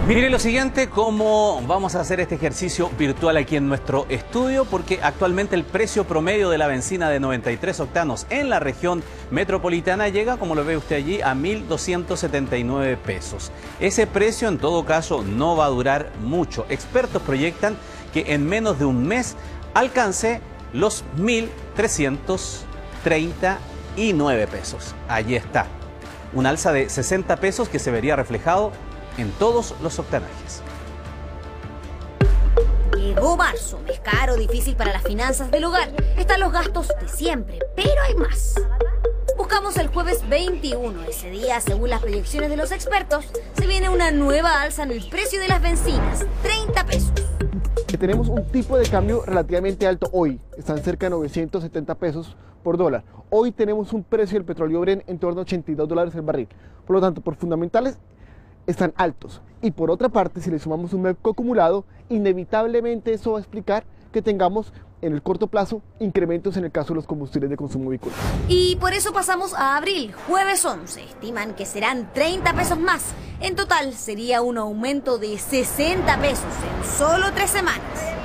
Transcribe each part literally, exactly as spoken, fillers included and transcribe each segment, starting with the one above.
Mire lo siguiente, cómo vamos a hacer este ejercicio virtual aquí en nuestro estudio, porque actualmente el precio promedio de la benzina de noventa y tres octanos en la región metropolitana llega, como lo ve usted allí, a mil doscientos setenta y nueve pesos. Ese precio en todo caso no va a durar mucho. Expertos proyectan que en menos de un mes alcance los mil trescientos treinta y nueve pesos. Allí está, un alza de sesenta pesos que se vería reflejado en todos los octanajes. Llegó marzo, mes caro, difícil para las finanzas del hogar. Están los gastos de siempre, pero hay más. Buscamos el jueves veintiuno. Ese día, según las proyecciones de los expertos, se viene una nueva alza en el precio de las bencinas, treinta pesos. Que tenemos un tipo de cambio relativamente alto hoy, están cerca de novecientos setenta pesos por dólar. Hoy tenemos un precio del petróleo Brent en torno a ochenta y dos dólares el barril. Por lo tanto, por fundamentales, están altos. Y por otra parte, si le sumamos un mercado acumulado, inevitablemente eso va a explicar que tengamos en el corto plazo incrementos en el caso de los combustibles de consumo vehicular. Y por eso pasamos a abril, jueves once. Estiman que serán treinta pesos más. En total sería un aumento de sesenta pesos en solo tres semanas.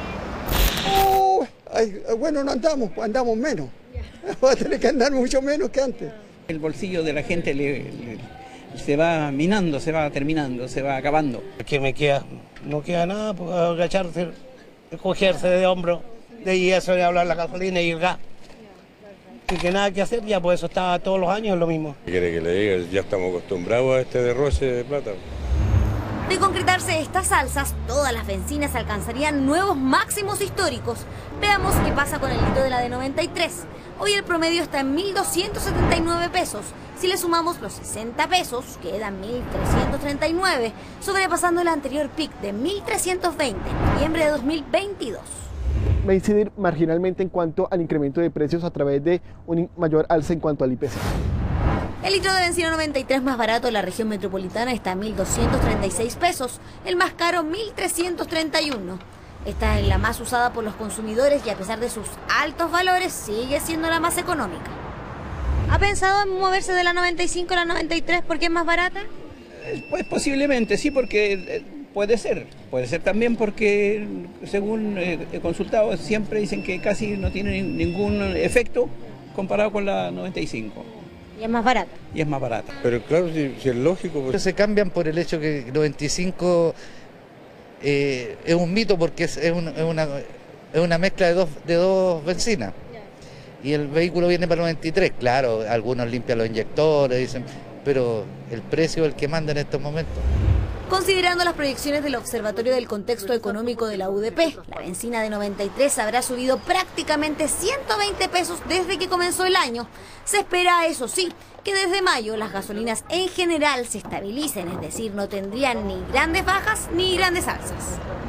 Oh, ay, bueno, no andamos, andamos menos. Va a tener que andar mucho menos que antes. El bolsillo de la gente le, le se va minando, se va terminando, se va acabando. ¿Qué me queda? No queda nada, pues agacharse, cogerse de hombro, de ahí eso de hablar la gasolina y el gas. Y que nada que hacer, ya pues eso está todos los años lo mismo. ¿Qué quiere que le diga? Ya estamos acostumbrados a este derroche de plata. De concretarse estas alzas, todas las bencinas alcanzarían nuevos máximos históricos. Veamos qué pasa con el litro de la de noventa y tres. Hoy el promedio está en mil doscientos setenta y nueve pesos. Si le sumamos los sesenta pesos, quedan mil trescientos treinta y nueve, sobrepasando el anterior pic de mil trescientos veinte en noviembre de dos mil veintidós. Va a incidir marginalmente en cuanto al incremento de precios a través de un mayor alza en cuanto al I P C. El litro de bencina noventa y tres más barato de la región metropolitana está a mil doscientos treinta y seis pesos, el más caro mil trescientos treinta y uno. Esta es la más usada por los consumidores y a pesar de sus altos valores sigue siendo la más económica. ¿Ha pensado en moverse de la noventa y cinco a la noventa y tres porque es más barata? Pues posiblemente sí, porque puede ser. Puede ser también porque, según he consultado, siempre dicen que casi no tiene ningún efecto comparado con la noventa y cinco. Y es más barata. Y es más barata. Pero claro, si, si es lógico... Pues... Se cambian por el hecho que noventa y cinco eh, es un mito porque es, es, un, es, una, es una mezcla de dos, de dos bencinas. Y el vehículo viene para noventa y tres, claro, algunos limpian los inyectores, dicen, pero el precio es el que manda en estos momentos. Considerando las proyecciones del Observatorio del Contexto Económico de la U D P, la bencina de noventa y tres habrá subido prácticamente ciento veinte pesos desde que comenzó el año. Se espera, eso sí, que desde mayo las gasolinas en general se estabilicen, es decir, no tendrían ni grandes bajas ni grandes alzas.